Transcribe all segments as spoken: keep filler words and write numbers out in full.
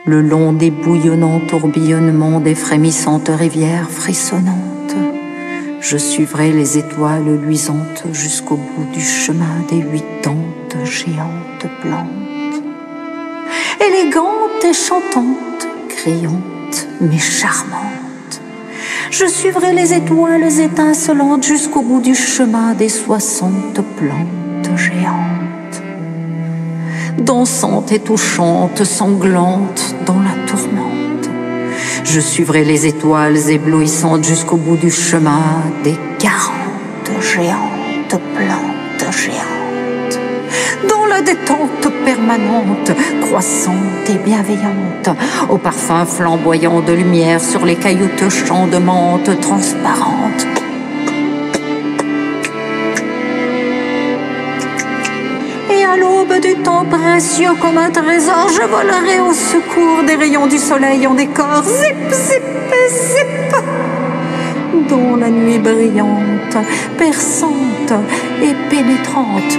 le long des bouillonnants tourbillonnements des frémissantes rivières frissonnantes. Je suivrai les étoiles luisantes jusqu'au bout du chemin des huitantes géantes plantes. Élégantes et chantantes, criantes mais charmantes, je suivrai les étoiles étincelantes jusqu'au bout du chemin des soixante plantes géantes. Dansantes et touchantes, sanglantes dans la tourmente, je suivrai les étoiles éblouissantes jusqu'au bout du chemin des quarante géantes plantes géantes. Dans la détente permanente, croissante et bienveillante, au parfum flamboyant de lumière sur les caillouteux champs de menthe transparentes. À l'aube du temps précieux comme un trésor, je volerai au secours des rayons du soleil en décor. Zip, zip, zip, dans la nuit brillante, perçante et pénétrante,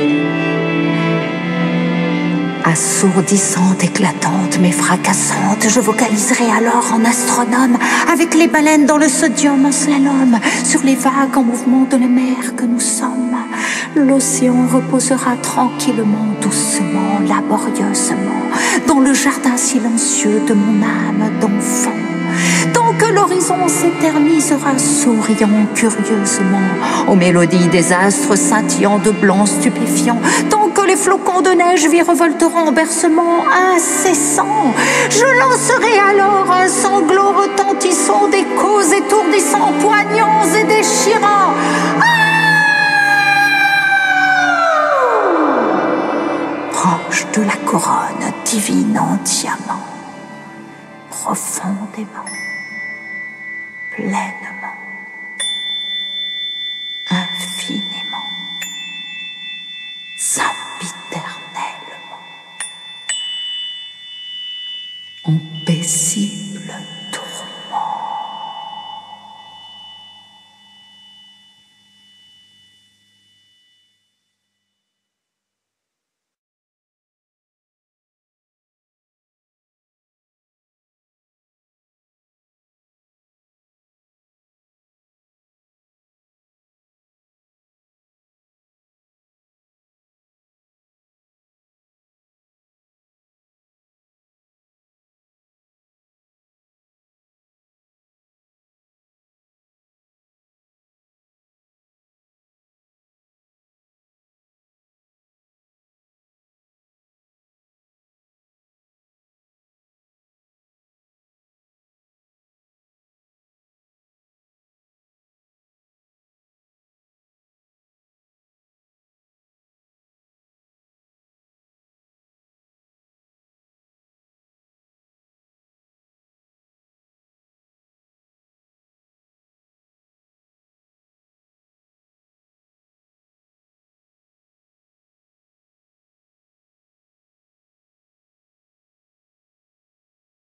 assourdissante, éclatante, mais fracassante, je vocaliserai alors en astronome, avec les baleines dans le sodium en slalom, sur les vagues en mouvement de la mer que nous sommes. L'océan reposera tranquillement, doucement, laborieusement, dans le jardin silencieux de mon âme d'enfant. Tant que l'horizon s'éternisera, souriant curieusement, aux mélodies des astres scintillant de blanc stupéfiant, tant que les flocons de neige virevolteront en bercement incessant, je lancerai alors un sanglot retentissant d'échos étourdissants, poignants et déchirants. Proche de la couronne divine en diamant, profondément, pleinement, infiniment, sempiternellement, en paix si